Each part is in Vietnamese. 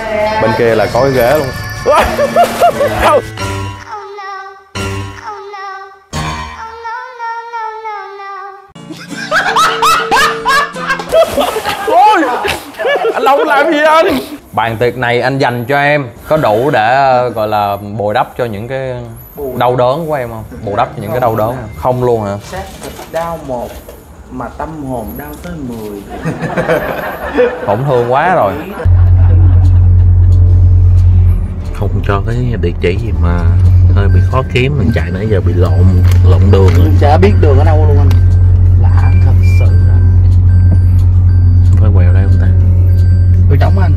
Bên kia là có cái ghế luôn. Ôi, anh Long làm gì anh? Bàn tiệc này anh dành cho em có đủ để gọi là bồi đắp cho những cái đau đớn của em không? Bù đắp cho những cái đau đớn không? Không luôn hả? Xác thịt đau một mà tâm hồn đau tới 10. Tổn thương quá rồi. Không cho cái địa chỉ gì mà hơi bị khó kiếm, mình chạy nãy giờ bị lộn đường rồi. Chả biết đường ở đâu luôn anh. Lạ thật sự rồi. Phải quẹo đây không ta? Tôi trống anh.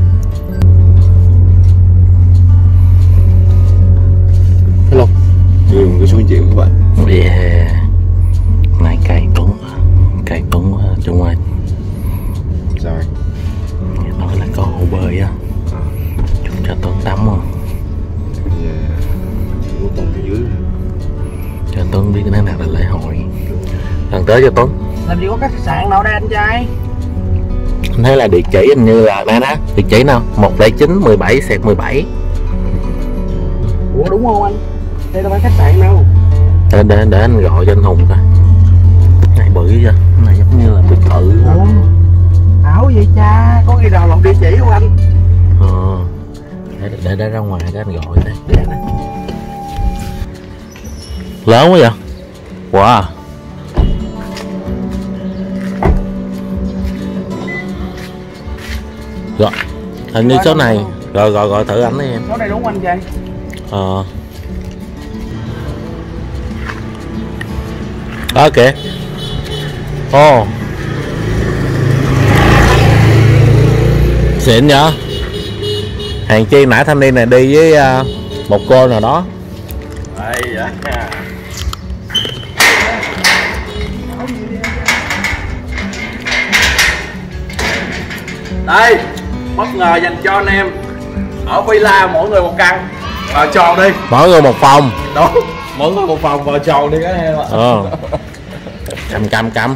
Hello. Đường cứ xuống chịu các bạn. Yeah. Này cày Tuấn quá Trung ơi. Sao anh? Nói là có hồ bơi á, chúng cho Tuấn tắm không? Yeah. Chỉ có tông phía dưới. Cho Tuấn biết cái nào là lễ hội. Lần tới cho Tuấn. Làm gì có khách sạn nào đây anh trai? Anh thấy là địa chỉ hình như là đây đó, địa chỉ nào 109/17/17. Ủa đúng không anh? Đây đâu phải khách sạn đâu. Để anh gọi cho anh Hùng coi. Này bự chưa? Cái này giống như là biệt thự. Ảo vậy cha, có khi nào lộn địa chỉ không anh? Để ra ngoài cái anh gọi đây. Lớn quá vậy? Wow. Rồi, hình như số này. Rồi gọi thử ảnh đi em. Số này đúng anh trai. Đó kìa. Ồ. Xịn nhở. Hàng chi nãy thanh niên này đi với một cô nào đó. Đây vậy. Đây, bất ngờ dành cho anh em. Ở villa mỗi người một căn. Vào tròn đi. Mỗi người một phòng. Đúng. Mỗi người một phòng, vào tròn đi các em ạ. Cầm.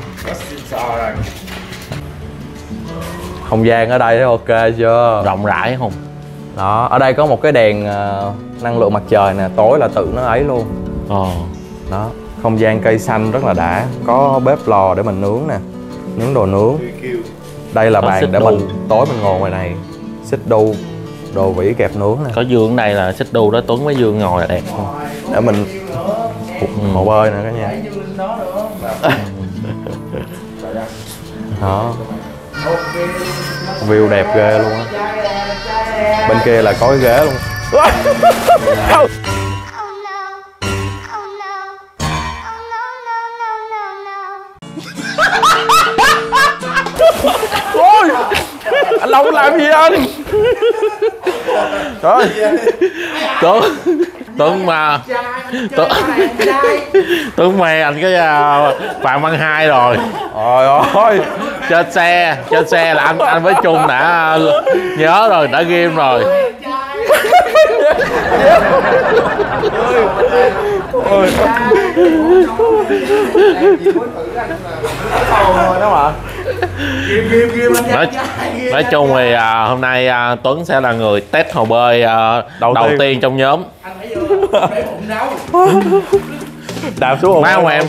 Không gian ở đây thấy ok chưa? Rộng rãi không? Đó, ở đây có một cái đèn năng lượng mặt trời nè, tối là tự nó ấy luôn. Đó, không gian cây xanh rất là đã. Có bếp lò để mình nướng nè, nướng đồ nướng. Đây là bàn để mình tối mình ngồi ngoài này. Xích đu, đồ vỉ kẹp nướng nè. Có Dương đây là xích đu đó, Tuấn với Dương ngồi là đẹp không? Để mình hồ bơi nè cả nhà. Đó, view đẹp ghê luôn á. Bên kia là có cái ghế luôn. Ôi, anh Long làm gì anh? Trời Tuấn mê anh cái Phạm Văn Hai rồi. Trời ơi, Trên xe là anh với Trung đã nhớ rồi, đã ghim rồi. Nói chung thì hôm nay Tuấn sẽ là người test hồ bơi đầu tiên trong nhóm. đạp xuống má không em?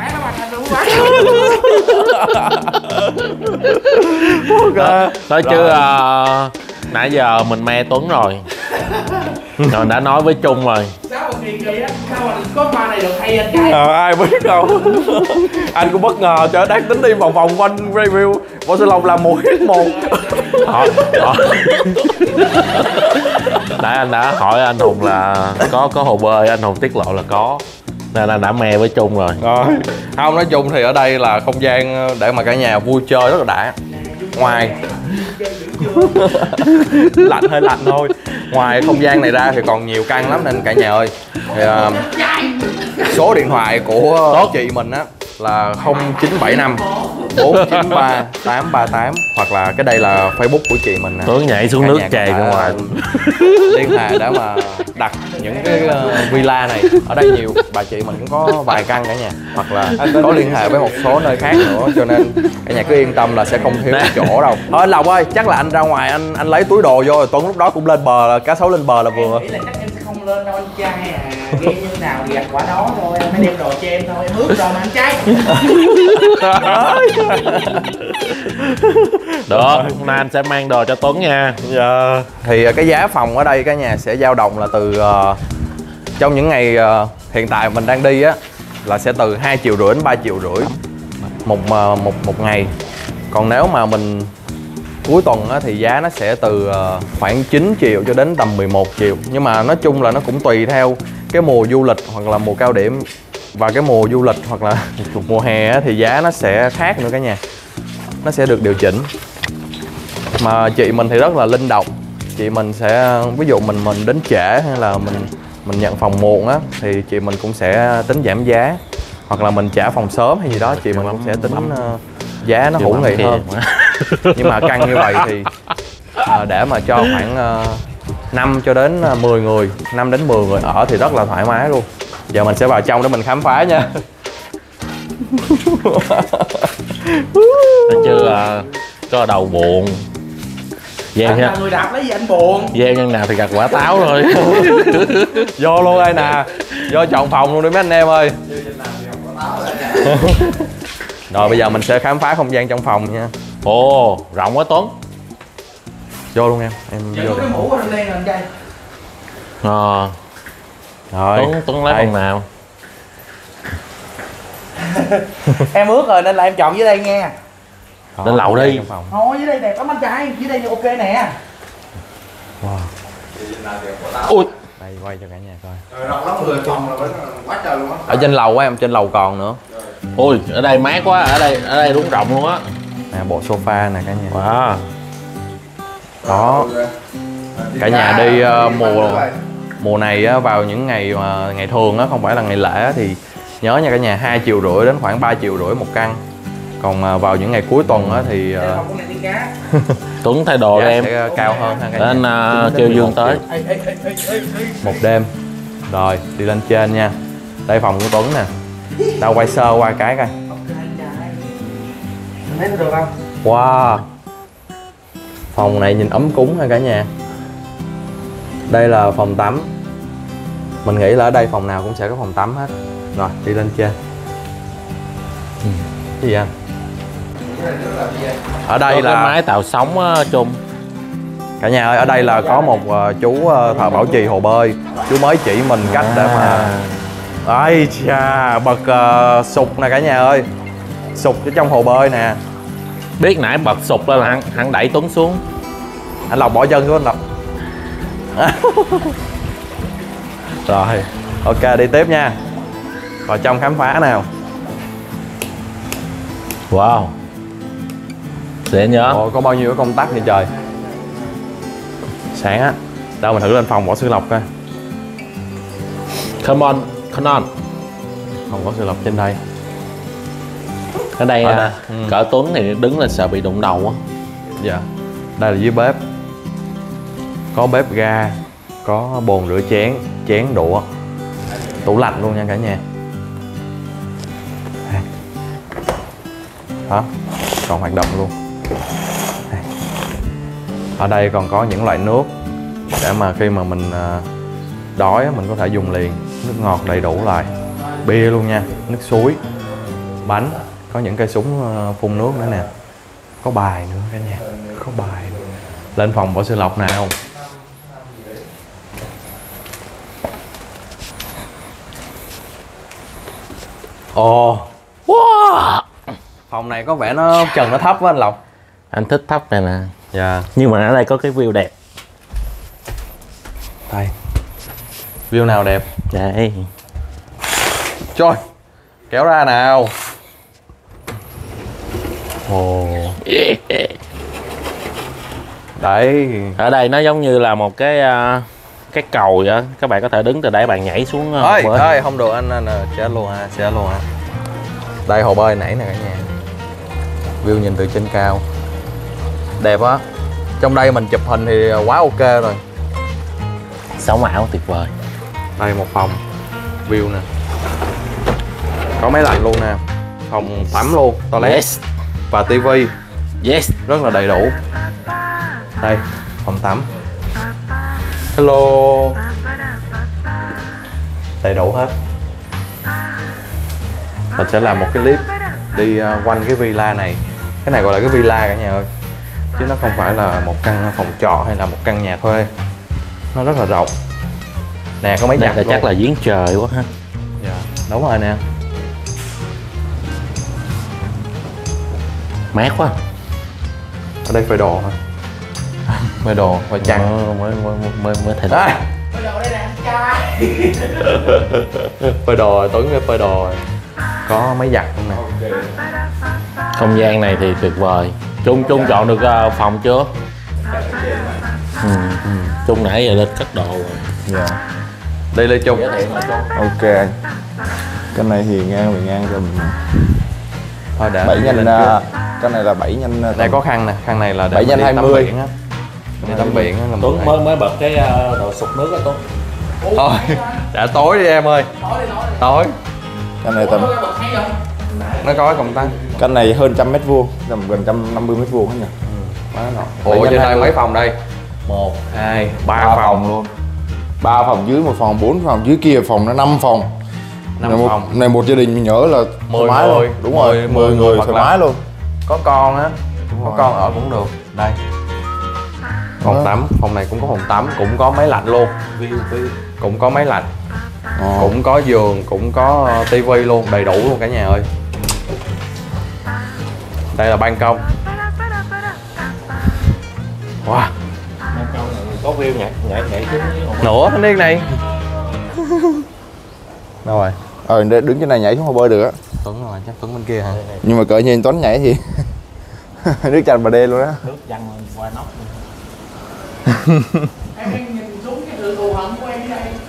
Nói chứ nãy giờ mình me Tuấn rồi. Rồi đã nói với Trung rồi. Sao mà kỳ vậy á? Sao mà có pha này được hay anh trai? Ai biết đâu. Anh cũng bất ngờ cho đáng tính đi vòng vòng quanh review Võ Sư Long làm 1x1. Nãy anh đã hỏi anh Hùng là có hồ bơi, anh Hùng tiết lộ là có. Nên anh đã me với Trung rồi. Không, nói chung thì ở đây là không gian để mà cả nhà vui chơi rất là đã. Ngoài lạnh hơi lạnh thôi. Ngoài không gian này ra thì còn nhiều căn lắm nên cả nhà ơi. Thì, số điện thoại của chị mình á là 0975 493 838 hoặc là cái đây là Facebook của chị mình nè. Tuấn nhảy xuống Cả nước nhà chày có ra thể ngoài. liên hệ để mà đặt những cái villa này. Ở đây nhiều bà chị mình cũng có vài căn cả nhà, hoặc là có liên hệ với một số nơi khác nữa, cho nên cả nhà cứ yên tâm là sẽ không thiếu chỗ đâu. Thôi anh Lộc ơi, chắc là anh ra ngoài anh lấy túi đồ vô rồi Tuấn lúc đó cũng lên bờ, là cá sấu lên bờ là vừa. Em nghĩ là chắc em sẽ không lên đâu anh trai à. Ghe như nào thì gặt quả đó thôi, em phải đem đồ cho em thôi, em ướt rồi mà anh trai. Được, hôm nay anh sẽ mang đồ cho Tuấn nha. Dạ. Thì cái giá phòng ở đây cả nhà sẽ dao động là từ trong những ngày hiện tại mình đang đi á là sẽ từ 2,5 triệu đến 3,5 triệu một ngày. Còn nếu mà mình cuối tuần á, thì giá nó sẽ từ khoảng 9 triệu cho đến tầm 11 triệu. Nhưng mà nói chung là nó cũng tùy theo cái mùa du lịch hoặc là mùa cao điểm. Và cái mùa du lịch hoặc là mùa hè á, thì giá nó sẽ khác nữa cả nhà. Nó sẽ được điều chỉnh. Mà chị mình thì rất là linh động. Chị mình sẽ, ví dụ mình đến trễ hay là mình nhận phòng muộn á, thì chị mình cũng sẽ tính giảm giá. Hoặc là mình trả phòng sớm hay gì đó, chị mình cũng sẽ tính giá nó hữu nghị hơn. Nhưng mà căn như vậy thì để mà cho khoảng 5 cho đến 10 người, 5 đến 10 người ở thì rất là thoải mái luôn. Giờ mình sẽ vào trong để mình khám phá nha. Thấy chưa, có đầu buồn. Gieo Anh nha. là người đạp lấy gì anh buồn. Gieo nhân nào thì gặt quả táo thôi. Vô luôn đây nè, vô chọn phòng luôn đi mấy anh em ơi. Rồi bây giờ mình sẽ khám phá không gian trong phòng nha. Ồ, rộng quá Tuấn. Vô luôn em Giờ vô. có cái mũ anh đen rồi anh trai. Rồi Tuấn lấy đây. phần nào? Em ướt rồi nên là em chọn dưới đây nghe. Lên lầu đi. Trong phòng. Thôi dưới đây đẹp lắm anh trai, dưới đây thì ok nè. Wow. Ui, Đây quay cho cả nhà coi. Rộng lắm, 10 phòng là quá trời luôn á. Ở trên lầu á em, trên lầu còn nữa. ui, ở đây mát quá, ở đây đúng rộng luôn á. Nè bộ sofa nè cả nhà. Wow. Đó. Cả nhà đi mùa này á, vào những ngày mà ngày thường á, không phải là ngày lễ á, thì nhớ nha cả nhà, 2,5 triệu đến khoảng 3,5 triệu một căn. Còn vào những ngày cuối tuần á, thì Tuấn thay đồ giá cho em. sẽ cao hơn ha cả Để nhà. anh kêu Dương tới. Một đêm. Rồi đi lên trên nha. Đây phòng của Tuấn nè. Tao quay sơ qua cái coi. Thấy nó được không? Wow. Phòng này nhìn ấm cúng ha cả nhà. Đây là phòng tắm. Mình nghĩ là ở đây phòng nào cũng sẽ có phòng tắm hết. Rồi đi lên trên. Cái gì anh? Ở đây Có cái là máy tạo sóng á, chung. cả nhà ơi, ở đây là có một chú thợ bảo trì hồ bơi. Chú mới chỉ mình cách để mà ây cha bật sục nè cả nhà ơi. Sục ở trong hồ bơi nè. Biết nãy bật sụp lên là hắn đẩy Tuấn xuống. Anh Lộc bỏ chân xuống anh Lộc. Rồi ok đi tiếp nha. Vào trong khám phá nào. Wow. Dễ nhớ. Ồ, có bao nhiêu cái công tắc vậy trời. Sáng á. Đâu mình thử lên phòng bỏ sư lọc coi. Come on, come on. Không có sư lọc trên đây. Ở đây, Ở đây. cỡ Tuấn thì đứng lên sợ bị đụng đầu á. Dạ. Đây là dưới bếp. Có bếp ga. Có bồn rửa chén, chén đũa. Tủ lạnh luôn nha cả nhà. Đó, còn hoạt động luôn. Ở đây còn có những loại nước để mà khi mà mình đói mình có thể dùng liền. Nước ngọt đầy đủ lại. Bia luôn nha, nước suối, bánh. Có những cây súng phun nước nữa nè. Có bài nữa cả nhà. Có bài nữa. Lên phòng bỏ sư lọc nào. Ồ. Wow. Phòng này có vẻ nó trần nó thấp quá anh Lộc. Anh thích thấp này nè. Dạ. Nhưng mà ở đây có cái view đẹp. Đây. View nào đẹp? Đây. Trời. Kéo ra nào. Ồ. Đấy. Ở đây nó giống như là một cái cầu vậy á. Các bạn có thể đứng từ đây bạn nhảy xuống Ơi, bơi. ơi không được anh sẽ luôn ha, sẽ luôn ha. Đây hồ bơi nãy nè cả nhà. View nhìn từ trên cao đẹp á. Trong đây mình chụp hình thì quá ok rồi. Sống ảo tuyệt vời. Đây một phòng view nè, có máy lạnh luôn nè, phòng tắm luôn, toilet Yes. và tivi Yes. rất là đầy đủ. Đây phòng tắm, hello, đầy đủ hết. Mình sẽ làm một cái clip đi quanh cái villa này. Cái này gọi là cái villa cả nhà ơi, chứ nó không phải là một căn phòng trọ hay là một căn nhà thuê. Nó rất là rộng nè, có máy Đây giặt là luôn. chắc là giếng trời quá ha. Dạ, đúng rồi nè. Mát quá. Ở đây phơi đồ hả? Phơi đồ, phơi chăn. Mới thấy À, Bây giờ đây là anh trai. phơi đồ rồi, Tuấn phơi đồ rồi. Có máy giặt luôn nè. không gian này thì tuyệt vời. Trung chọn được phòng chưa? Trung nãy giờ lên cất đồ rồi. Dạ. Đây Lê Trung. Ok anh. Cái này thì ngang về ngang cho mình. Thôi để 7 lên nhân trước. cái này là 7 nhân Đây có khăn nè, khăn này là để 7 mình nhân đi tắm 20. biển á. Đi tắm biển á là Tuấn một mới bật cái đồ sụp nước đó Tuấn. thôi, đã tối đi em ơi. Tối. cái này tầm Nó có cái công tắc. cái này hơn 100 mét vuông, tầm gần 150 mét vuông hết nhỉ. Ủa Bảy nhân trên đây 20. mấy phòng đây? 1, 2, 3 3 phòng. phòng luôn. 3 phòng dưới, một phòng, 4 phòng dưới kia phòng nó 5 phòng. 5 này phòng. Này một gia đình mình nhớ là 10 thoải mái người. luôn. Đúng rồi, 10 người hoặc thoải là- mái luôn. Có con á, có rồi. con ở cũng được. Đây. Phòng Đó. tắm, phòng này cũng có phòng tắm, cũng có máy lạnh luôn. Cũng có máy lạnh, cũng có giường, cũng có tivi luôn, đầy đủ luôn cả nhà ơi. Đây là ban công. Wow, Có view nhảy xuống. nữa thanh niên này. Đâu rồi? Đứng trên này nhảy xuống hồ bơi được á. Tuấn rồi, chắc Tuấn bên kia hả? Nhưng mà cỡ nhìn Tuấn nhảy thì nước chanh bà đê luôn á. Nước văng qua nóc. Em đang nhìn xuống cái sự thù hận của em ở đây.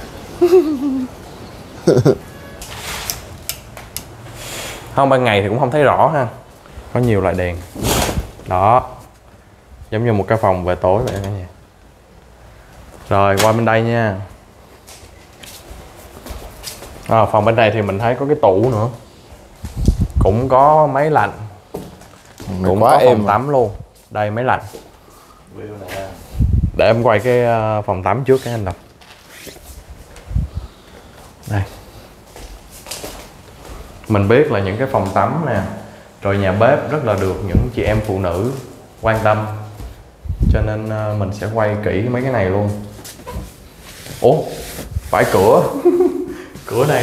Không, ban ngày thì cũng không thấy rõ ha. Có nhiều loại đèn. Đó. Giống như một cái phòng về tối vậy cả nhà. Rồi qua bên đây nha. Phòng bên này thì mình thấy có cái tủ nữa. Cũng có máy lạnh. Cũng quá có êm phòng tắm luôn. Đây máy lạnh. Để em quay cái phòng tắm trước cái anh Lập. Đây. Mình biết là những cái phòng tắm nè, rồi nhà bếp rất là được những chị em phụ nữ quan tâm, cho nên mình sẽ quay kỹ mấy cái này luôn. Ủa, phải cửa. Cửa này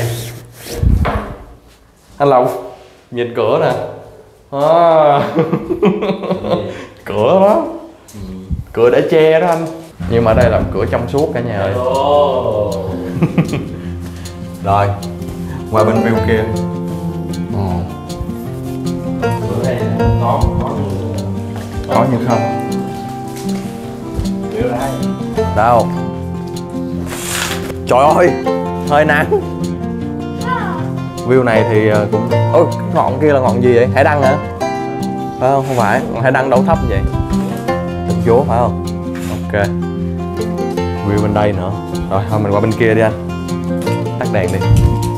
anh Lộc nhìn cửa nè. Cửa đó, cửa để che đó anh, nhưng mà đây là cửa trong suốt cả nhà ơi. Rồi qua bên view kia. Bữa đây Có như không? view đây. Đâu? Trời ơi, hơi nắng. View này thì cũng... Ôi, cái ngọn kia là ngọn gì vậy? Hải đăng hả? Phải không? Không phải, ngọn hải đăng đâu thấp vậy? Đừng chúa phải không? Ok. View bên đây nữa. Rồi, thôi mình qua bên kia đi anh. Tắt đèn đi.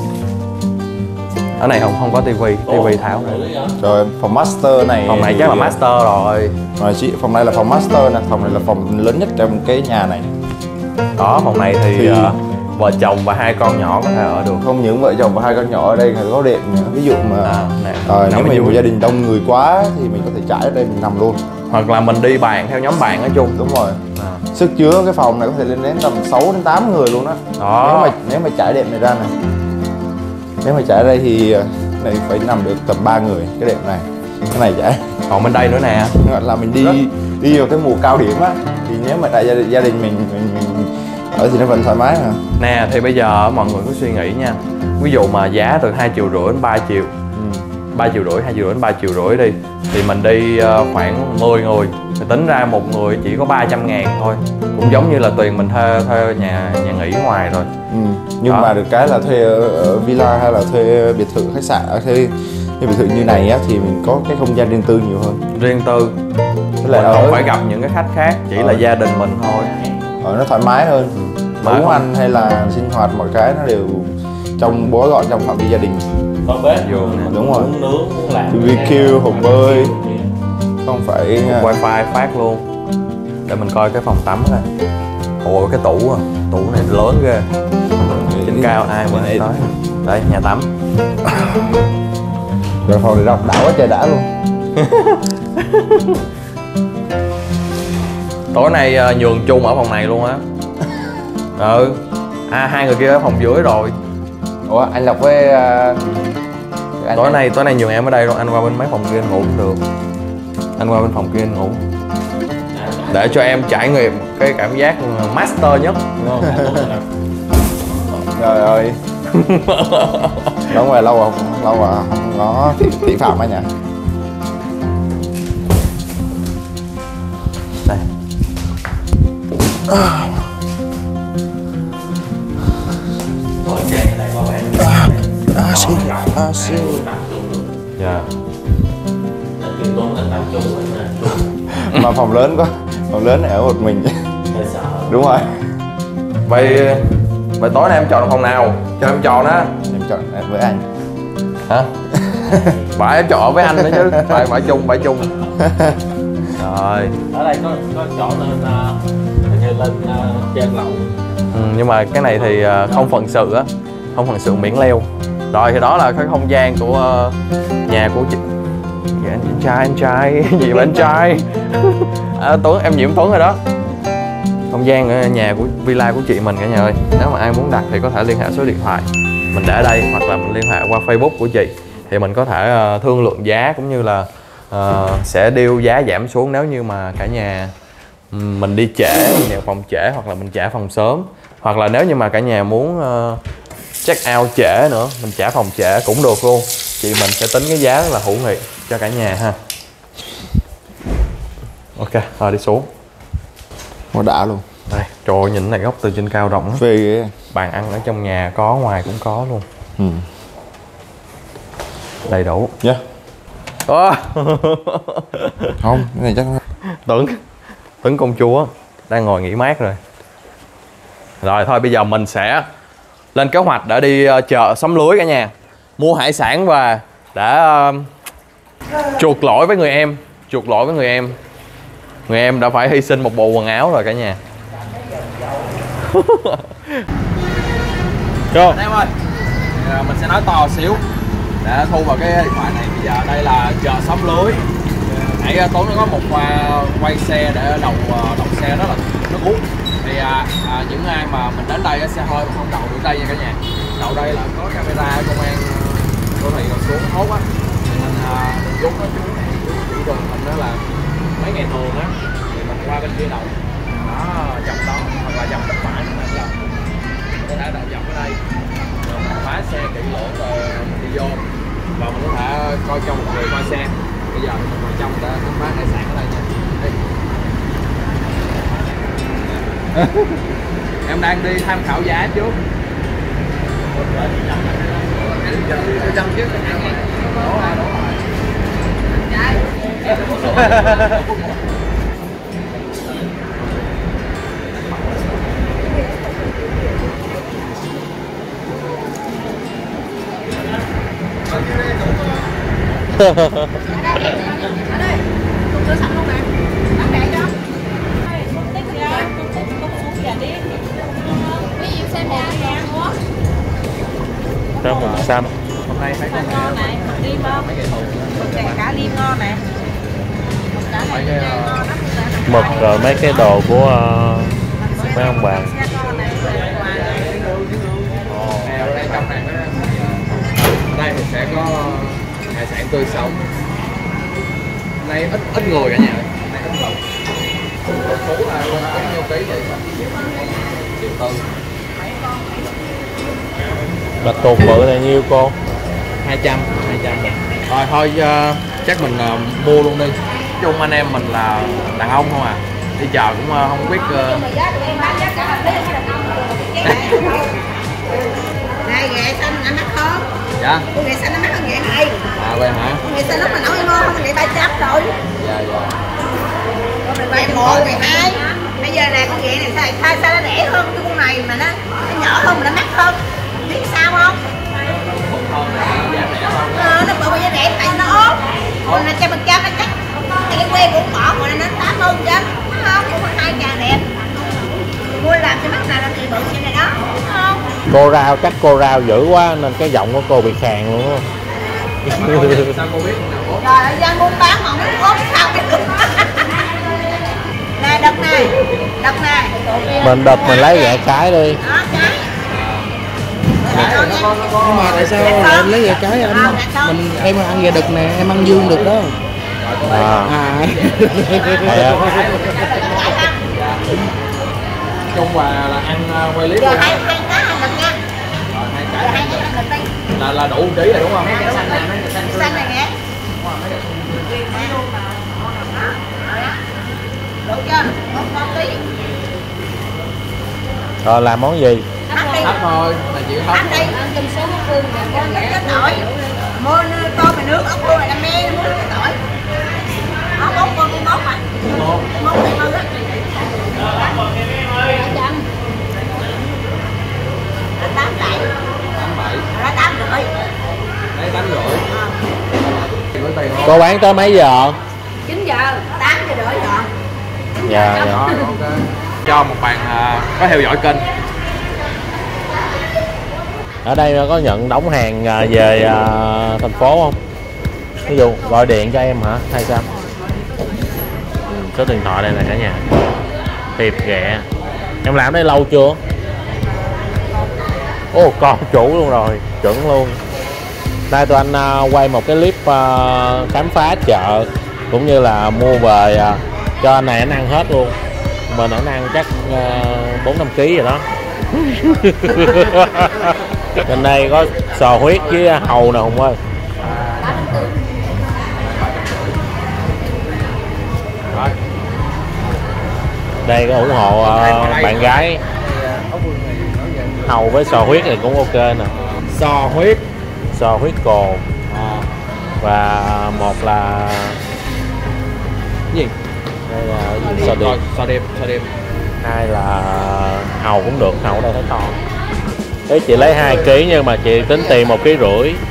Ở này không có tivi, tivi tháo ra. Rồi phòng master này. Phòng này chắc là master rồi. Rồi chị, phòng này là phòng master nè, phòng này là phòng lớn nhất trong cái nhà này. Đó, phòng này thì Thì- vợ chồng và 2 con nhỏ có thể ở được. Không những vợ chồng và 2 con nhỏ ở đây có đệm nữa. Ví dụ mà Nè, nếu nằm ở mình dưới. một gia đình đông người quá thì mình có thể trải ở đây mình nằm luôn. Hoặc là mình đi bàn theo nhóm bạn ở chung. Đúng rồi. À. Sức chứa cái phòng này có thể lên đến tầm 6 đến 8 người luôn á. Đó. Nếu mà trải đệm này ra này. Nếu mà trải ở đây thì này phải nằm được tầm 3 người cái đệm này. Cái này trải. Còn bên đây nữa nè. Gọi là mình đi vào cái mùa cao điểm á, thì nếu mà đại gia đình mình ở thì nó vẫn thoải mái mà. Nè thì bây giờ mọi người cứ suy nghĩ nha. Ví dụ mà giá từ 2,5 triệu đến 3 triệu, 3,5 triệu, 2,5 triệu đến 3,5 triệu đi, thì mình đi khoảng 10 người thì tính ra một người chỉ có 300.000 thôi. Cũng giống như là tiền mình thuê nhà nghỉ ngoài rồi. Nhưng Đó. mà được cái là thuê ở villa hay là thuê biệt thự khách sạn, thuê Nhưng biệt thự như này á thì mình có cái không gian riêng tư nhiều hơn. Riêng tư, Tức là mình không phải gặp những cái khách khác, chỉ là gia đình mình thôi. Nó thoải mái hơn. Nấu ăn hay là sinh hoạt mọi cái nó đều trong gói gọn trong phạm vi gia đình. Có bếp Vô nè. Đúng rồi. muốn nướng muốn làm BBQ, hồ bơi, không phải Wifi phát luôn. Để mình coi cái phòng tắm này. Ôi cái tủ à, tủ này lớn ghê. Trên cao ai mà tới. Đây nhà tắm. rồi phòng này độc đáo quá trời đã luôn. Tối nay nhường chung ở phòng này luôn á. Ừ. Hai người kia ở phòng dưới rồi. Ủa anh Lộc với anh Tối nay nhường em ở đây luôn, anh qua bên mấy phòng kia ngủ cũng được. Anh qua bên phòng kia ngủ. Để cho em trải nghiệm cái cảm giác master nhất, đúng không? Trời ơi. Đúng rồi, lâu rồi không có thị phạm anh nhỉ. Đây. Dạ. Mà phòng lớn quá, phòng lớn này ở một mình. Đúng rồi. Vậy tối nay em chọn phòng nào? Cho em chọn á. Em chọn với anh. Hả? Phải em chọn với anh nữa chứ. Phải chung. Rồi. ở đây có chỗ lên lên trên lầu. Nhưng mà cái này thì không phận sự á, không phận sự miễn leo. Rồi thì đó là cái không gian của nhà của chị. Dạ, anh trai gì mà anh trai. Tuấn, em nhiễm Tuấn rồi đó. Không gian ở nhà của villa của chị mình cả nhà ơi. Nếu mà ai muốn đặt thì có thể liên hệ số điện thoại mình để ở đây, hoặc là mình liên hệ qua Facebook của chị thì mình có thể thương lượng giá, cũng như là sẽ deal giá giảm xuống nếu như mà cả nhà mình đi trễ, mình nhận phòng trễ, hoặc là mình trả phòng sớm, hoặc là nếu như mà cả nhà muốn check out trễ nữa, mình trả phòng trễ cũng được luôn. Chị mình sẽ tính cái giá là hữu nghị cho cả nhà ha. Ok, rồi đi xuống. Nó đã luôn. Đây, trời ơi, nhìn này góc từ trên cao rộng lắm. Phê ghê. Bàn ăn ở trong nhà có, ngoài cũng có luôn. Đầy đủ. Nhá. Không, cái này chắc Tuấn công chúa đang ngồi nghỉ mát rồi. Rồi thôi bây giờ mình sẽ lên kế hoạch để đi chợ Sắm Lưới cả nhà, mua hải sản và để chuộc lỗi với người em. Người em đã phải hy sinh một bộ quần áo rồi cả nhà. Go. Anh em ơi, mình sẽ nói to xíu để thu vào cái điện thoại này. Bây giờ đây là chợ Sắm Lưới. Nãy Tuấn nó có một quay xe để đầu xe đó là nó cuốn. Thì những ai mà mình đến đây xe hơi không đậu được đây nha cả nhà. Đậu đây là có camera công an đô thị còn xuống hốt á. Mình giúp nó chỉ đường mình đó là mấy ngày thường á thì mình qua bên kia đậu. Đó, dọc đó hoặc là dọc bên phải mình đậu. Có thể đậu dọc ở đây. Rồi mình khóa xe kỹ lưỡng rồi mình đi vô. Và mình có thể coi trong một người qua xe. Bây giờ mình ngồi trong để khám phá hải sản ở đây nha. Em đang đi tham khảo giá trước. Trăm chứ. Đổ rồi. Ở đây, cùng tôi sẵn luôn nè. Bán rẻ cho. Tích ra, cùng xuống kìa đi. Ví dụ xem nè, mua. Rau mùng xanh. Hôm nay thấy có Ngon này, liêm không? Cả liêm ngon nè. Cả này ngon lắm. Mực rồi mấy cái đồ của mấy ông bà. Ở đây trong này ở đây thì sẽ có hải sản tươi sống. Hôm nay ít người cả nhà. Hôm nay ít người. Phú là bao nhiêu ký vậy? 1,4 triệu. Bạch tuộc bự này nhiêu cô? 200. Rồi thôi chắc mình mua luôn đi. Chung anh em mình là đàn ông không à. Đi chợ cũng không biết Này ghẹ xanh ăn mắc không? Dạ. Ghẹ xanh nó mắc hơn ghẹ này. Vậy rẻ hơn cái con này mà nó nhỏ hơn mà nó mắc hơn. Biết sao không? Nó bự mà giá rẻ tại nó ốm. Còn là 100% nó chắc cái que cũng bỏ mà nó 80 chứ. Không, cũng có 2 càng đẹp. Mua làm cho mắt nào làm gì bự như này đó, đúng không? Cô Rao chắc cô Rao dữ quá nên cái giọng của cô bị khàn luôn á. Sao cô biết con nào Trời ơi, dân buôn bán mà không biết ốm sao biết được. Nè, đợt này. Mình đập mình lấy rẻ cái đi. Đó, cái. Nhưng mà tại sao lại lấy gà cái anh? Em ăn gà đực nè, em ăn dương được đó. Chung và là ăn quay clip Giờ hai cái đực nha. Hai cái đực đi. là đủ 1 ký rồi đúng không? Xanh này nè. Đủ chưa? 1 ký. Rồi làm món gì? Thấp thôi, là chịu thấp. Ăn đi. Trong số nước tương nè, cái tỏi. Mua tôm mà nước ốc luôn là me, mua cái tỏi. Ốc con cái mốt à. Mốt này hơn á. Là 87. Là 8,5. Đấy 8,5. Cô bán tới mấy giờ? 9 giờ, 8 giờ rưỡi rồi. Dạ. Đó, ok. Cho một bạn có theo dõi kênh. Ở đây có nhận đóng hàng về thành phố không? Ví dụ gọi điện cho em hả hay sao? Số điện thoại đây là cả nhà. Tiệp ghẹ. Em làm đây lâu chưa? Ồ, con chủ luôn rồi, chuẩn luôn. Đây tụi anh quay một cái clip khám phá chợ cũng như là mua về cho anh này anh ăn hết luôn. Mình anh ăn chắc 4-5 kg rồi đó. Bên đây có sò huyết với hàu nè Hùng ơi. Đây có ủng hộ bạn gái. Hàu với sò huyết này cũng ok nè. Sò huyết cồn. Và một là gì? đây là sò điệp. Hai là hàu cũng được, hàu ở đây thấy to. Thế chị lấy 2 kg nhưng mà chị tính tiền 1,5 kg.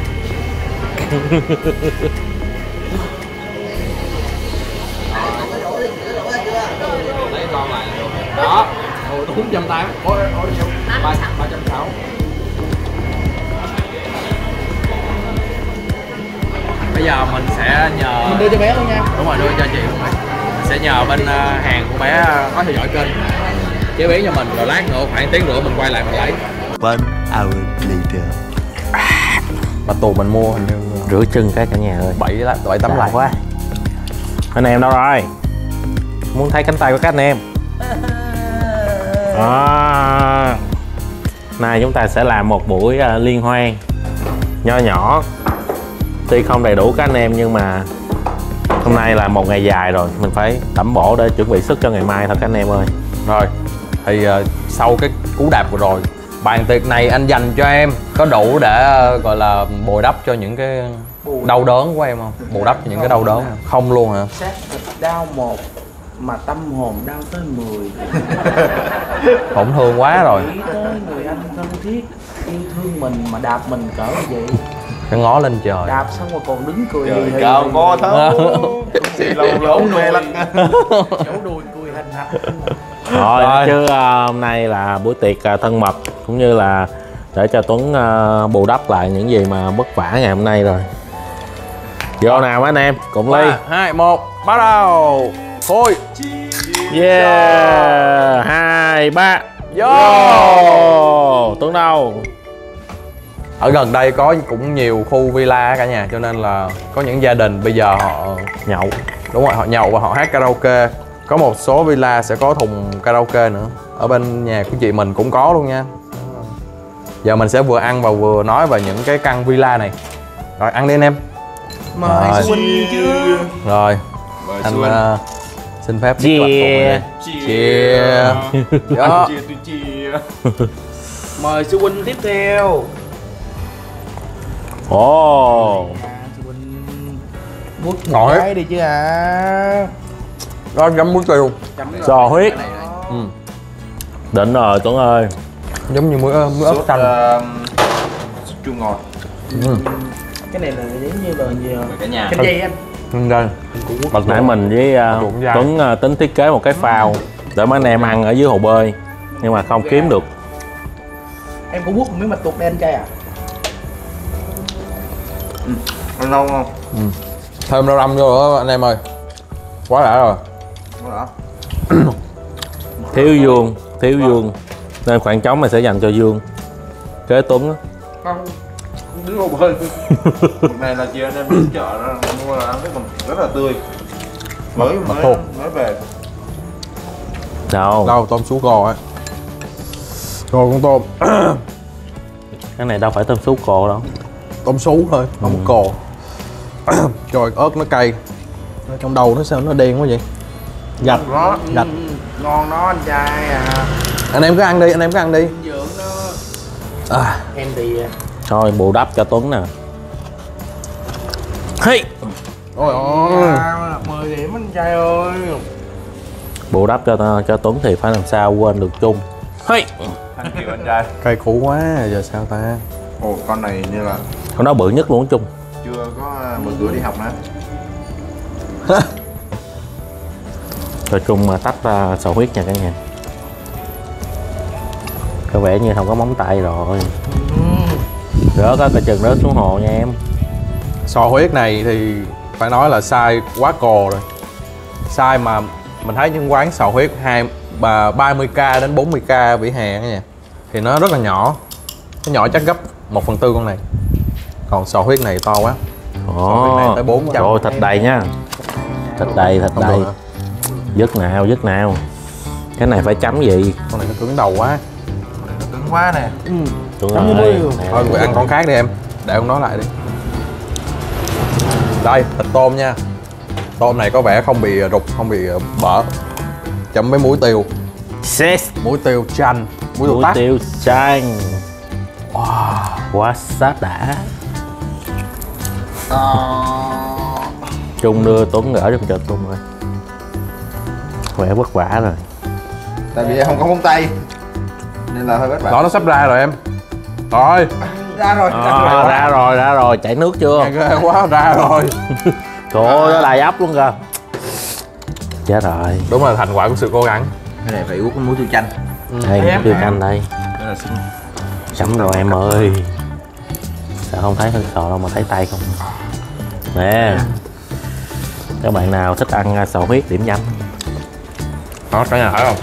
Lấy con lại. Đó, 480. Ôi 360. Bây giờ mình sẽ nhờ mình đưa cho bé luôn nha. Đúng rồi, đưa cho chị luôn rồi. Mình sẽ nhờ bên hàng của bé có theo dõi kênh chế biến cho mình, rồi lát nữa khoảng 1 tiếng nữa mình quay lại mình lấy. 1 hour later. Mà tù mình mua hình như Rửa chân cái cả nhà ơi. 7 tấm lại quá. Anh em đâu rồi? Muốn thấy cánh tay của các anh em. Nay chúng ta sẽ làm một buổi liên hoan nho nhỏ. Tuy không đầy đủ các anh em nhưng mà hôm nay là một ngày dài rồi, mình phải tẩm bổ để chuẩn bị sức cho ngày mai thôi các anh em ơi. rồi. Thì sau cái cú đạp vừa rồi, bàn tiệc này anh dành cho em có đủ để gọi là bồi đắp cho những cái đau đớn của em không? Bù đắp cho những cái đau đớn không luôn hả? Xác thịt đau 1 mà tâm hồn đau tới 10. Tổn thương quá rồi. Nghĩ tới người anh thân thiết yêu thương mình mà đạp mình cỡ vậy. Cái ngó lên trời. Đạp xong rồi còn đứng cười Trời cao có thấu. Xì lâu lâu mê lắm. Chỗ đùi cười hình hạch. Rồi chứ hôm nay là buổi tiệc thân mật cũng như là để cho Tuấn bù đắp lại những gì mà vất vả ngày hôm nay rồi. Vô nào anh em, cùng ly. 3, 2, 1, bắt đầu. Thôi. Yeah, 2, 3. Vô. Tuấn đâu? Ở gần đây có cũng nhiều khu villa cả nhà, cho nên là có những gia đình bây giờ họ Nhậu. đúng rồi, họ nhậu và họ hát karaoke. Có một số villa sẽ có thùng karaoke nữa. Ở bên nhà của chị mình cũng có luôn nha. Giờ mình sẽ vừa ăn và vừa nói về những cái căn villa này. Rồi ăn đi anh em. Mời Xuân chưa? Rồi anh xin phép trích lập Chia. Chia. Đó. Mời sư huynh tiếp theo. Ồ. Sư huynh mút Nổi. cái đi chứ à. Đó chấm muối tiêu. Sò huyết. Đỉnh rồi Tuấn ơi. Giống như muối ớt xanh. Sốt chua ngọt. Cái này là giống như là gì cả nhà. canh dây anh. Đây. Bật nãy mình với Tuấn tính thiết kế một cái phao để mấy anh em ăn ở dưới hồ bơi, nhưng mà không kiếm được. Em cũng hút miếng mạch tuột đen chay à? Ăn lâu không? Thêm rau răm vô nữa anh em ơi. Quá đã rồi. Thiếu Dương nên khoảng trống mình sẽ dành cho Dương kế Tuấn á. Không, đứng hồ bơi. Một này là chiều anh em đi chợ ra mua là ăn cái còn rất là tươi. Mới về. Đâu Tôm sú cò á. Rồi con tôm. Cái này đâu phải tôm sú cò đâu. Tôm sú thôi, không cò. Trời, ớt nó cay. Trong đầu nó sao nó đen quá vậy? Gạch. Gạch. Ngon đó anh trai à. Anh em cứ ăn đi, anh em cứ ăn đi. Dưỡng đó. Em thì Thôi bù đắp cho Tuấn nè. Hey. Ôi ôi. 10 điểm anh trai ơi. Bù đắp cho Tuấn thì phải làm sao quên được Chung. Hey. Thank you anh trai. Cay khổ quá, giờ sao ta? Ồ, con này như là Con đó bự nhất luôn Chung. chưa có mở cửa đi học nữa. Rồi Chung mà tách ra sầu huyết nha cả nhà. Có vẻ như không có móng tay rồi. Rớt á, coi chừng rớt xuống hồ nha em. Sò huyết này thì phải nói là size quá cò rồi. Size mà mình thấy những quán sò huyết 30k đến 40k vỉa hè nha. Thì nó rất là nhỏ. Nó nhỏ chắc gấp 1/4 con này. Còn sò huyết này to quá. Sò huyết này tới 400. Rồi thịt đầy nha. Thịt đầy. Dứt nào. Cái này phải chấm gì? Con này nó cứng đầu quá. Nó cứng quá nè. Tuấn ơi. Thôi người ăn con khác đi em. Để ông nói lại đi. Đây, thịt tôm nha. Tôm này có vẻ không bị rụt, không bị bở. Chấm với muối tiêu. Muối tiêu chanh. Muối tiêu tắt. Tiêu chanh. Wow, quá sát đã. Trung đưa Tuấn gỡ trong chợ Trung rồi. Khỏe vất vả rồi. Tại vì em không có móng tay nên là hơi vất vả. Đó, nó sắp ra rồi em. Rồi. Ra rồi, chảy nước chưa? Ghê quá, ra rồi. Trời ơi, nó đầy ắp luôn kìa. Chết rồi. Đúng là thành quả của sự cố gắng. Cái này phải uống cái muối tiêu chanh. Đây, tiêu chanh đây. Đây là xin. Chấm rồi em ơi. Sao không thấy thân sò đâu mà thấy tay không? Nè. Các bạn nào thích ăn sò huyết điểm danh. Đó, cả nhà thấy không?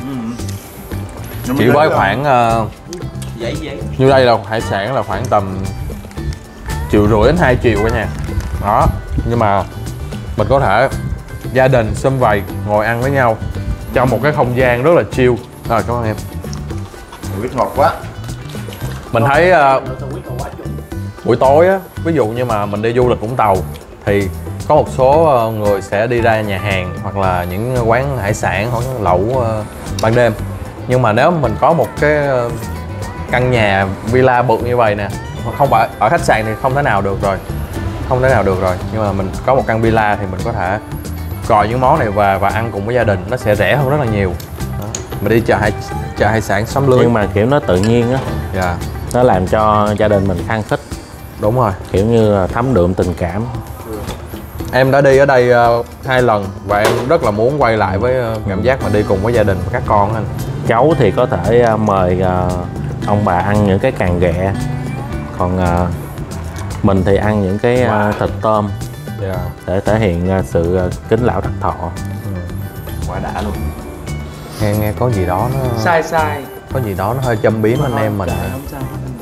Chỉ với khoảng như đây là hải sản là khoảng tầm 1,5 triệu đến 2 triệu cả nhà. Đó, nhưng mà mình có thể gia đình sum vầy ngồi ăn với nhau trong một cái không gian rất là chill. Rồi, cảm ơn em. Huyết ngọt quá. Mình thấy buổi tối á, ví dụ như mà mình đi du lịch Vũng Tàu thì có một số người sẽ đi ra nhà hàng hoặc là những quán hải sản hoặc lẩu ban đêm. Nhưng mà nếu mình có một cái căn nhà villa bự như vậy nè, không phải ở khách sạn thì không thể nào được rồi, nhưng mà mình có một căn villa thì mình có thể gọi những món này về và ăn cùng với gia đình, nó sẽ rẻ hơn rất là nhiều. Đó. Mình đi chợ hải sản Xóm Lưới Nhưng mà kiểu nó tự nhiên á. Dạ. Nó làm cho gia đình mình khăng khít. Đúng rồi. Kiểu như là thấm đượm tình cảm. Em đã đi ở đây 2 lần và em rất là muốn quay lại với cảm giác mà đi cùng với gia đình và các con anh. Cháu thì có thể mời ông bà ăn những cái càng ghẹ. Còn mình thì ăn những cái thịt tôm. Yeah. Để thể hiện sự kính lão đắc thọ. Quá đã luôn. Nghe có gì đó nó Sai. có gì đó nó hơi châm biếm anh em mình. Không sao.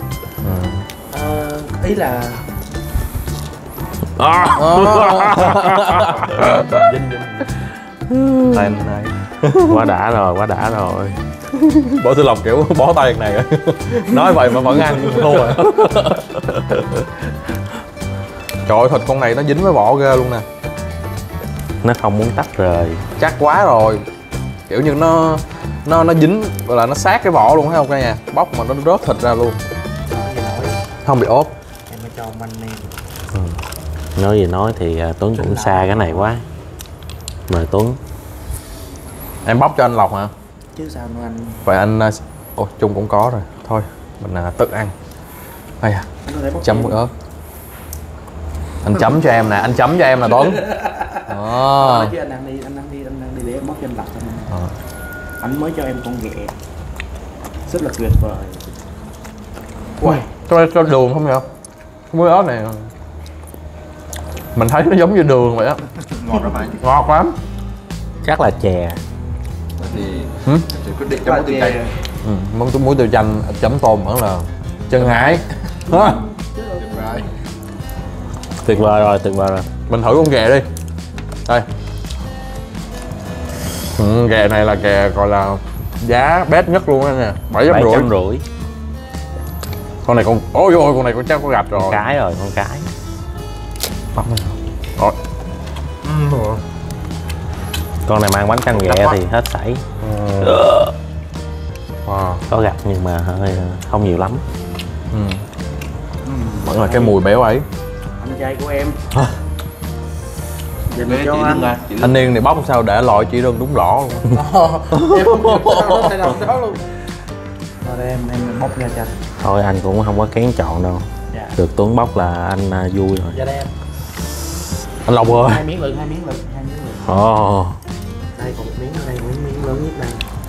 Ý là Tên này Quá đã rồi. Bỏ Tư Lộc kiểu bó tay này rồi. Nói vậy mà vẫn ăn thua rồi. Trời ơi, thịt con này nó dính với vỏ ghê luôn nè. Nó không muốn tách rời. Chắc quá rồi. Kiểu như nó dính, gọi là nó sát cái vỏ luôn, thấy không cả nhà? Bóc mà nó rớt thịt ra luôn. Không bị ốp. em mới cho anh em. Nói gì nói thì Tuấn cũng xa cái này quá. Mời Tuấn. Em bóc cho anh Lộc hả? chứ sao nữa anh. Vậy anh ồ Trung cũng có rồi, thôi mình tự ăn. Đây à, chấm muối ớt. Anh chấm cho em nè, anh chấm cho em nè Tuấn. Chứ anh ăn đi, anh ăn đi để em bóc cho anh lọc anh. Anh mới cho em con ghẹ rất là tuyệt vời. Wow. Cho đường không vậy? Muối ớt này mình thấy nó giống như đường vậy á. Ngọt lắm anh. Ngọt lắm. Chắc là chè. Thì quyết định cho muối tiêu chanh. Món muối tiêu chanh chấm tôm vẫn là chân ái. Tuyệt vời rồi. Mình thử con ghẹ đi. Đây. Ghẹ này là ghẹ gọi là giá best nhất luôn anh nè, 750. Con này ôi con này con chắc có gặp rồi. Con cái. Bấm rồi. Con này mang bánh canh ghẹ thì hết sảy. Có gặp nhưng mà hơi không nhiều lắm. Vẫn là cái mùi béo ấy. Anh trai của em. Dành cho anh. Anh Niên này bóc sao để loại chỉ đơn đúng lõ luôn. Em không thể làm đó luôn. Thôi đây em bóc ra cho anh. Thôi anh cũng không có kén chọn đâu. Dạ. Được Tuấn bóc là anh vui rồi. Dạ đây em. Anh Lộc ơi. Hai miếng lựng. Đây còn một miếng ở đây, miếng lớn nhất đây.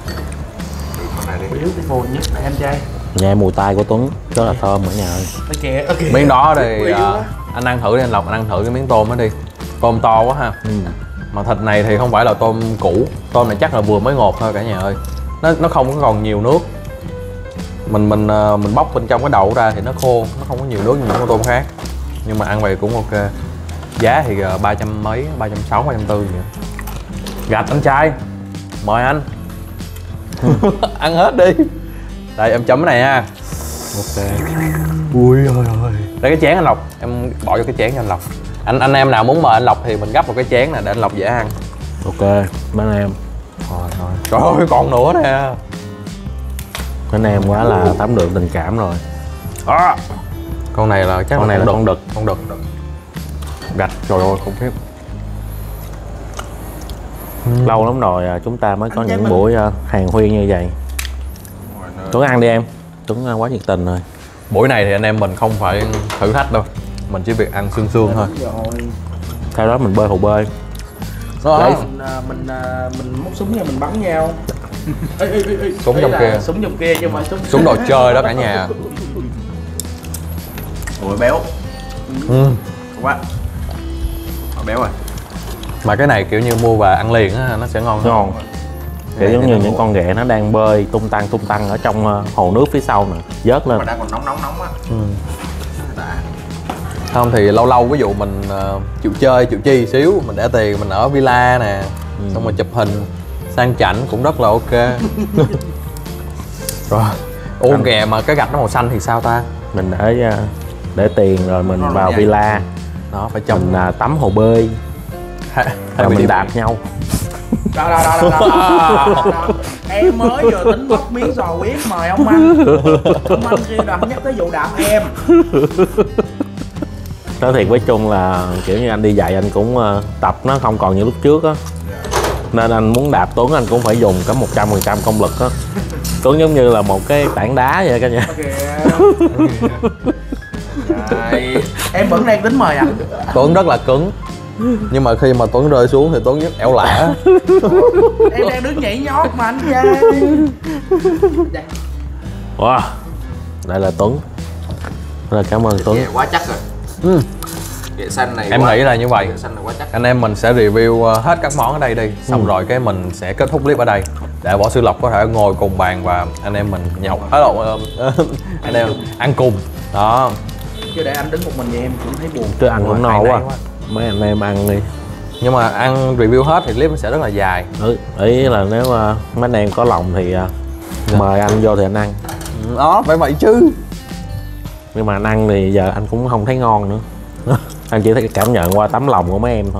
Miếng beautiful nhất này em trai. Nghe mùi tai của Tuấn rất là thơm ở nhà ơi. Okay. Miếng đó thì anh ăn thử đi anh Lộc, anh ăn thử cái miếng tôm đó đi. Tôm to quá ha. Mà thịt này thì không phải là tôm cũ, tôm này chắc là vừa mới ngột thôi cả nhà ơi. Nó không có còn nhiều nước. Mình bóc bên trong cái đậu ra thì nó khô, nó không có nhiều nước như những con tôm khác. Nhưng mà ăn vậy cũng ok. Giá thì 300 mấy, 360, 340 vậy. Gạch anh trai. Mời anh. Ăn hết đi. Đây em chấm cái này ha. Ok. Ui ơi ơi. Đây cái chén anh Lộc, em bỏ vô cái chén cho anh Lộc. Anh em nào muốn mời anh Lộc thì mình gấp một cái chén này để anh Lộc dễ ăn. Ok, mấy anh em. Thôi. Trời ơi còn nữa nè. Mấy anh em quá là tắm được tình cảm rồi. Con này là chắc con này là con đực. Con đực. Gạch trời ơi khủng khiếp. Lâu lắm rồi chúng ta mới có những buổi hàng huyên như vậy. Tuấn ăn đi em. Tuấn quá nhiệt tình rồi. Buổi này thì anh em mình không phải thử thách đâu, mình chỉ việc ăn xương thôi. Sau đó mình bơi hồ bơi. Đấy. Mình móc súng ra mình bắn nhau. Súng trong kia. Súng trong kia chứ không phải súng đồ chơi đó cả nhà. Ủa béo. Quá. Béo rồi. Mà cái này kiểu như mua về ăn liền á, nó sẽ ngon hơn. Ngon. Kiểu giống như những con ghẹ nó đang bơi tung tăng ở trong hồ nước phía sau nè, vớt lên. Mà đang còn nóng á. Không thì lâu ví dụ mình chịu chơi chịu chi xíu, mình để tiền mình ở villa nè, xong rồi chụp hình sang chảnh cũng rất là ok. Rồi ôn ghẹ mà cái gạch nó màu xanh thì sao ta? Mình để tiền rồi mình vào villa đó, phải trồng mình tắm hồ bơi rồi mình đạp nhau. Đó. Em mới vừa tính bóc miếng sò huyết mời ông anh. Ông anh kêu đập nhắc tới vụ đạp em. Nói thiệt với Trung là kiểu như anh đi dạy anh cũng tập nó không còn như lúc trước á, nên anh muốn đạp Tuấn anh cũng phải dùng cả 100% công lực á. Tuấn giống như là một cái tảng đá vậy cả nhà. Em vẫn đang tính mời anh. Tuấn rất là cứng, nhưng mà khi mà Tuấn rơi xuống thì Tuấn rất ẻo lả. Em đang đứng nhảy nhót mà anh trai. Wow, đây là Tuấn. Rất là cảm ơn Tuấn. Quá chắc rồi. Ghẹ xanh này em nghĩ là như vậy. Ghẹ xanh này quá chắc. Anh em mình sẽ review hết các món ở đây đi, xong rồi cái mình sẽ kết thúc clip ở đây để Võ Sư Lộc có thể ngồi cùng bàn và anh em mình nhậu anh em ăn cùng đó. Chứ để anh đứng một mình vậy em cũng thấy buồn. Chứ anh cũng no quá. Mấy anh em ăn đi. Nhưng mà ăn review hết thì clip nó sẽ rất là dài. Ý là nếu mấy anh em có lòng thì mời anh vô thì anh ăn. Đó phải vậy chứ. Nhưng mà anh ăn thì giờ anh cũng không thấy ngon nữa. Anh chỉ thấy cảm nhận qua tấm lòng của mấy em thôi.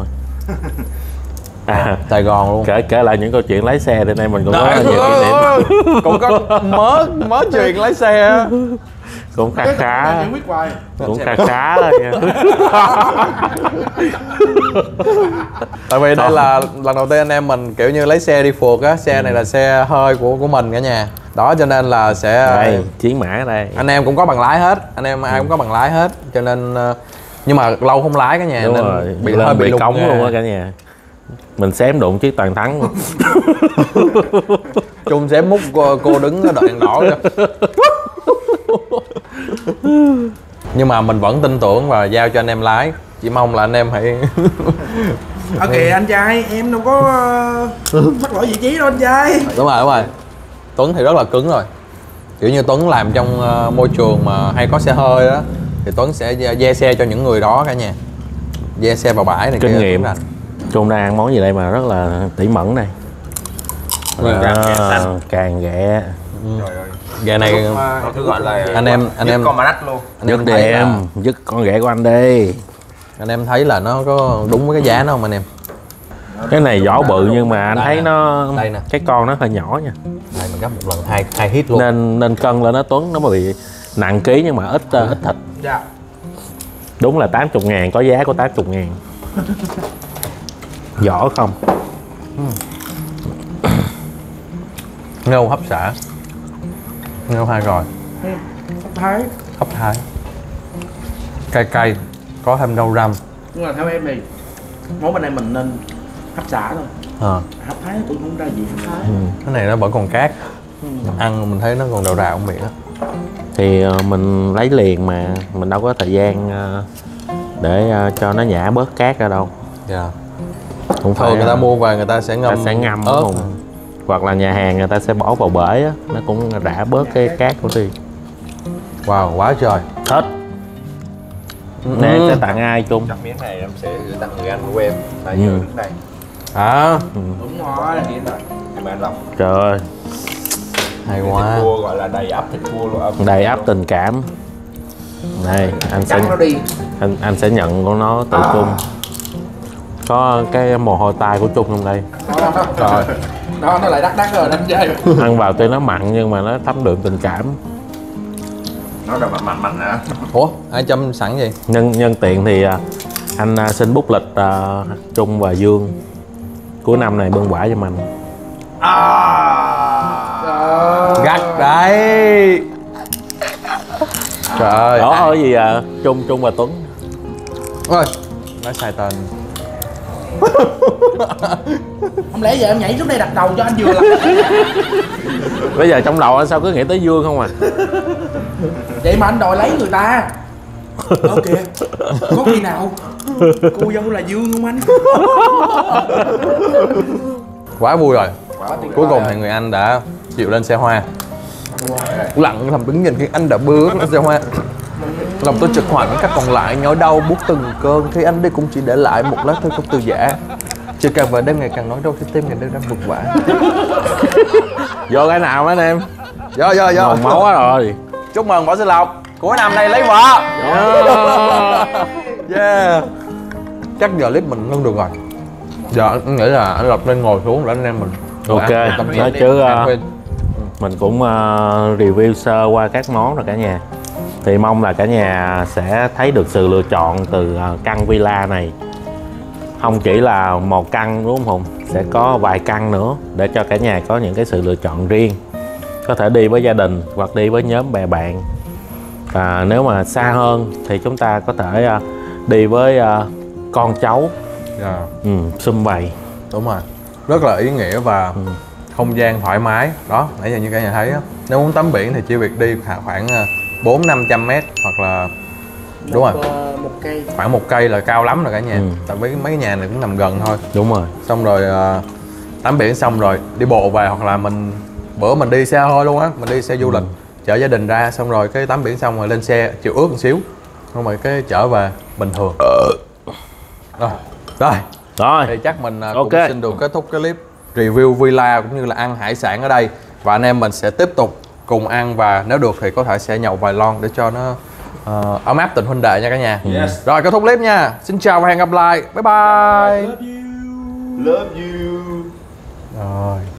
Sài Gòn luôn. Kể lại những câu chuyện lái xe thì nay mình cũng có nhiều kỷ niệm. Cũng có mớ chuyện lái xe. Cũng khá khá. Cũng khá khá thôi nha. Tại vì đây là lần đầu tiên anh em mình kiểu như lấy xe đi phượt á, xe này là xe hơi của mình cả nhà. Đó cho nên là sẽ đây, chiến mã đây. anh em cũng có bằng lái hết, anh em ai cũng có bằng lái hết, cho nên nhưng mà lâu không lái cả nhà. Đúng nên rồi, bị hơi bị cống nha. luôn á cả nhà. Mình xém đụng chiếc toàn thắng luôn. Chung xém múc cô đứng ở đèn đỏ kìa. Nhưng mà mình vẫn tin tưởng và giao cho anh em lái, chỉ mong là anh em hãy Ok anh trai, em đâu có mắc lỗi vị trí đâu anh trai. đúng rồi. Tuấn thì rất là cứng rồi, kiểu như Tuấn làm trong môi trường mà hay có xe hơi đó thì Tuấn sẽ ve xe cho những người đó cả nhà, ve xe vào bãi này. Kinh nghiệm. Trung đang ăn món gì đây mà rất là tỉ mẩn này. Càng ghẹ. Ghẹ này thứ gọi là anh em con mà đắt luôn. Dứt đi em, dứt con ghẹ của anh đi. Anh em thấy là nó có đúng với cái giá nó không anh em? Cái này vỏ bự nhưng mà anh đây thấy nè. nó Đây nè. cái con nó hơi nhỏ nha. Đây mình gấp một lần hai hit luôn. Nên cân lên nó Tuấn nó bị nặng ký nhưng mà ít thịt. Dạ. Đúng là 80.000, có giá của 80.000. Vỏ không? Ngô hấp xả, ngô hai rồi, Thái. hấp thái, cay cay, có thêm rau răm. Nhưng mà theo em thì món bên này mình nên hấp xả thôi. Hấp thái cũng không ra gì hấp thái. Cái này nó vẫn còn cát, ăn mình thấy nó còn đào đào trong miệng á. Thì mình lấy liền mà mình đâu có thời gian để cho nó nhả bớt cát ra đâu. Dạ. Không phải Thường người ta mua về người ta sẽ ngâm ớt không? Hoặc là nhà hàng người ta sẽ bỏ vào bể á, nó cũng rã bớt cái cát của đi. Wow, quá trời. Hết. Nè sẽ tặng ai Trung? Chắc miếng này em sẽ gửi tặng người anh của em. Tại giờ đứng đây. Đúng rồi. Em ăn lòng. Trời ơi, Hay quá. Thịt cua gọi là đầy ắp thịt cua luôn. đầy áp tình cảm. Đây, anh sẽ nhận của nó từ Trung. Có cái mồ hôi tay của Trung trong đây. Trời. Đó, nó lại đắt rồi anh trai. Ăn vào tuy nó mặn nhưng mà nó thấm đượm tình cảm. Nó là mạnh hả? Ủa, ai châm sẵn gì? Nhân tiện thì anh xin bút lịch Trung và Dương cuối năm này bưng quả cho mình. Gắt đấy. Trời ơi. Đó ở gì Trung và Tuấn. Ôi, nói sai tên. Không lẽ giờ em nhảy xuống đây đặt đầu cho anh vừa là. Bây giờ trong đầu anh sao cứ nghĩ tới Dương không à? Vậy mà anh đòi lấy người ta. Ok. Có khi nào cô dâu là Dương không anh? Quá vui rồi. Cuối cùng thì người anh đã chịu lên xe hoa. Lặng thầm đứng nhìn khi anh đã bước lên xe hoa. Lòng tôi chợt hoảng, các còn lại nhói đau buốt từng cơn. Khi anh đi cũng chỉ để lại một lá thư không từ giả. Chưa càng về đêm ngày càng nói đau khi tim ngày đêm đang vực vả. Vô cái nào anh em? Vô. Màu máu quá rồi. Chúc mừng Võ Sinh Lộc cuối năm nay lấy vợ. Yeah. Chắc giờ clip mình ngưng được rồi. Giờ anh nghĩ là anh Lộc nên ngồi xuống để anh em mình. Ok, nói chứ mình cũng review sơ qua các món rồi cả nhà. Thì mong là cả nhà sẽ thấy được sự lựa chọn từ căn villa này. Không chỉ là một căn đúng không Hùng? Sẽ có vài căn nữa để cho cả nhà có những cái sự lựa chọn riêng. Có thể đi với gia đình hoặc đi với nhóm bè bạn. Nếu mà xa hơn thì chúng ta có thể đi với con cháu. Sum vầy. Đúng rồi. Rất là ý nghĩa và không gian thoải mái. Đó, nãy giờ như cả nhà thấy á. Nếu muốn tắm biển thì chỉ việc đi khoảng 400-500 mét hoặc là đúng rồi, một cây. khoảng 1 cây là cao lắm rồi cả nhà. Tại vì mấy cái nhà này cũng nằm gần thôi. Đúng rồi. Xong rồi tắm biển xong rồi đi bộ về, hoặc là bữa mình đi xe hơi luôn á, mình đi xe du lịch chở gia đình ra, xong rồi cái tắm biển xong rồi lên xe chịu ướt một xíu, xong rồi cái trở về bình thường. Rồi thì chắc mình cũng xin được kết thúc cái clip review villa cũng như là ăn hải sản ở đây, và anh em mình sẽ tiếp tục cùng ăn, và nếu được thì có thể sẽ nhậu vài lon để cho nó ấm áp tình huynh đệ nha cả nhà. Rồi kết thúc clip nha, xin chào và hẹn gặp lại, bye bye. Love you. Rồi.